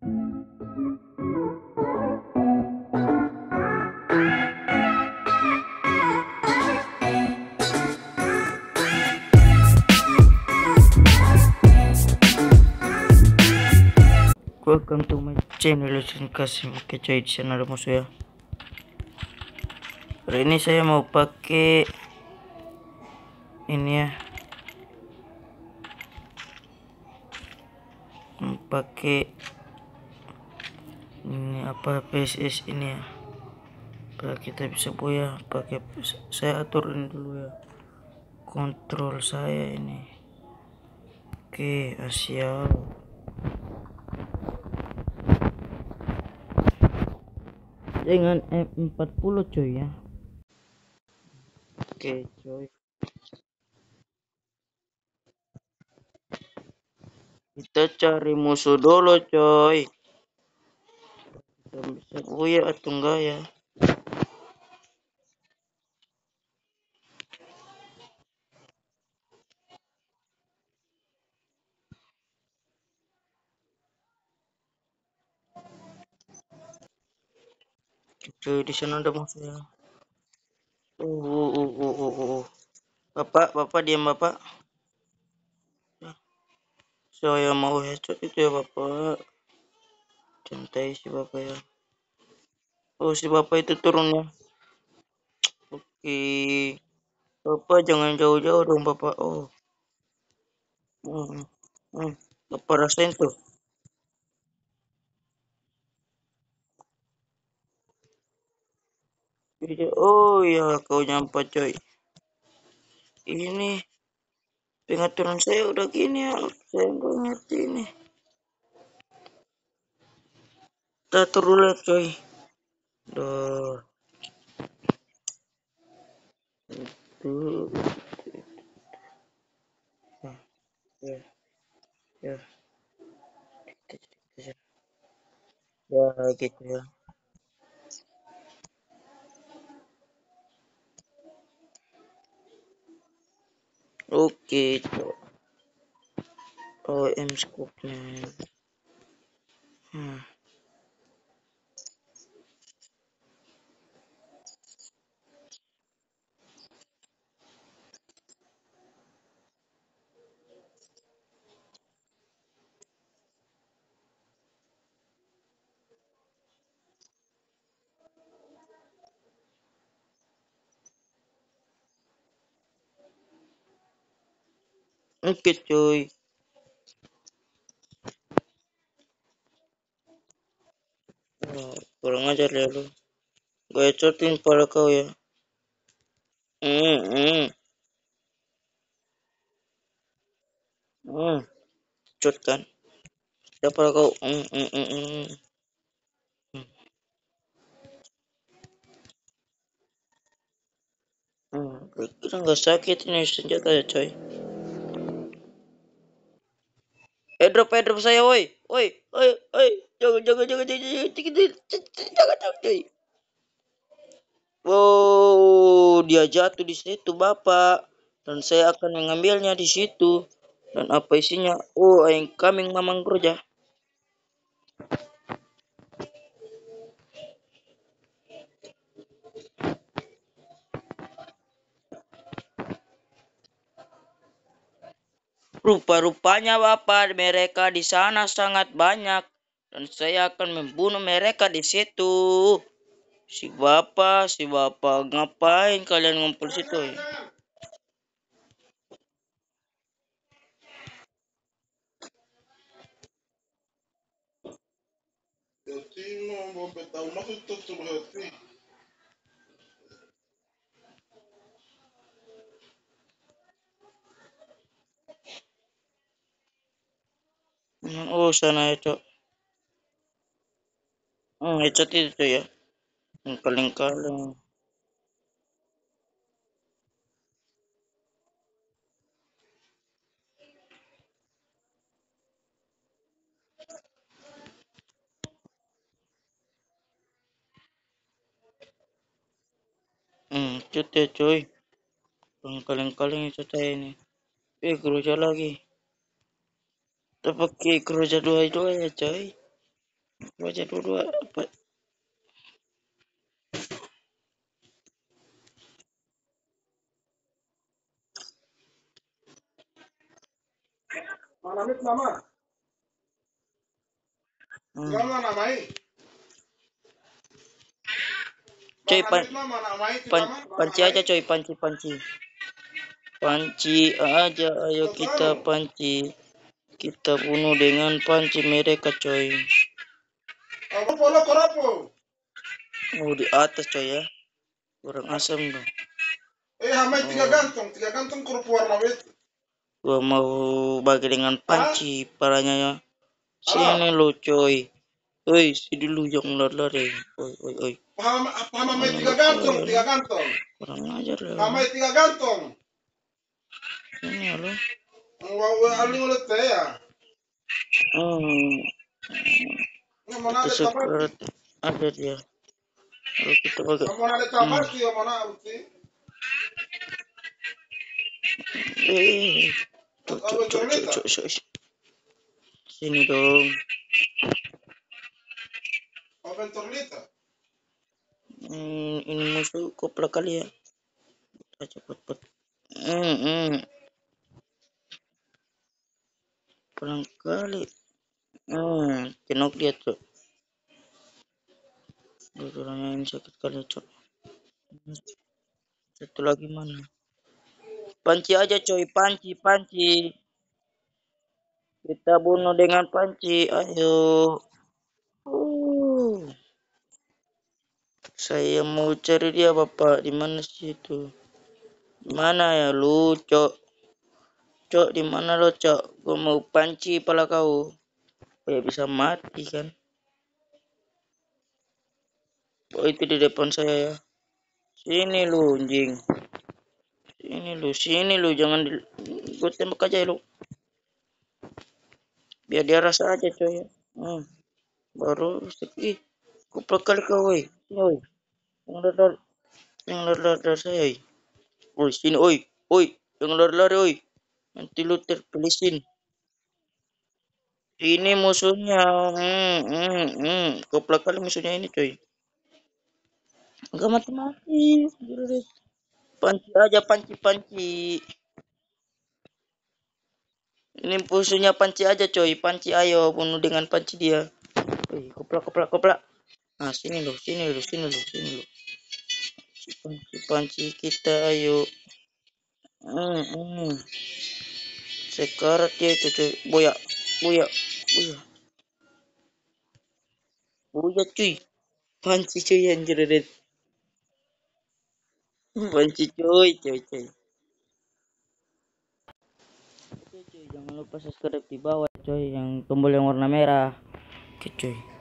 Welcome to my channel Kasim. Oke coy, di sana ada musuh ya. Hari ini saya mau pakai ini ya, pakai ini apa, PSS ini ya, biar kita bisa boya. Pakai, saya aturin dulu ya kontrol saya ini. Oke, Asia dengan M40 coy ya. Oke coy, kita cari musuh dulu coy. Kita bisa boya atau enggak ya. Coy, di sana ada musuh ya. Bapak diam bapak. Saya mau headshot itu ya bapak. Santai si bapak ya. Oh, si bapak itu turunnya. Oke, bapak jangan jauh-jauh dong bapak. Oh, hmm, hmm. Bapak rasain tuh. Oh ya, kau nyampe coy. Ini pengaturan saya udah gini ya. Saya nggak ngerti ini. Kita turun dulu coy. Duh, itu. Ya, ya, ya, ya, gitu ya. Oke, coy. Oh, M scope-nya. Hmm. Oke, coy. Oh, kurang ajar ya lu. Gue headshotin pala kau ya. Hmm, hmm, hmm. Cut kan. Siapa kau? Kira nggak sakit ini senjata ya coy. Airdrop saya woi. Woi, woi, woi. Jangan coy. Wow, dia jatuh di situ bapak. Dan saya akan mengambilnya di situ. Dan apa isinya? Oh, incoming mamang kerja. Rupa-rupanya Bapak, mereka di sana sangat banyak dan saya akan membunuh mereka di situ. Si Bapak, ngapain kalian ngumpul situ? Oh, sana itu. Headshot itu ya. Kaleng-kaleng. Cut ya coy. Kaleng-kaleng itu saya ini. Keruja lagi. Kita pakai keruja dua-dua ya coy. Baca dulu apa? Manamit mama. Mama namai. Coy, Manamit mama namai mama. panci aja coy, panci. Panci aja, ayo kita panci. Kita bunuh dengan panci mereka coy. Polo korapo. Oh di atas coy ya. Kurang asam dong. Hamai tiga gantung korapo warna wit. Gua mau bagi dengan panci paranya ya. Sini lo coy. Oi, si dulu yang lari. Oi. Hamai tiga gantung. Kurang ajar ya. Hamai tiga gantung. Ini lo. Wawe aling ulit ya. Itu sekarang ada dia. Kalau kita pakai. Cuk. Sini dong. Ini musuh koplak kali ya. Kita cepet. Pelan kali. Kenok dia tuh. Dudulnya ini sakit kali cok. Satu lagi mana? Panci aja coy, panci. Kita bunuh dengan panci, ayo. Saya mau cari dia bapak, di mana sih itu? Di mana ya lu, cok? Cok, di mana lo, cok? Gua mau panci pala kau. Supaya bisa mati kan? Oh, itu di depan saya ya. Sini lu, anjing. Sini lu, jangan di... Gue tembak aja lu. Biar dia rasa aja coy ya. Baru sedikit. Kuplak kali kau, woi. Sini, woi. Yang lari saya, woi. Woi, sini, woi. Yang lari, woi. Nanti lu terpelisin. Ini musuhnya. Kuplak kali musuhnya ini, coy. Enggak mati-mati. Panci aja, panci. Ini musuhnya panci aja, coy. Panci, ayo. Bunuh dengan panci dia. Woi, kuplak. Nah, sini lu. Panci kita, ayo. Sekarat dia itu cuy. Buya. Cuy. Panci cuy anjir deh. Panci cuy. Oke cuy, jangan lupa subscribe di bawah cuy yang tombol yang warna merah. Oke cuy.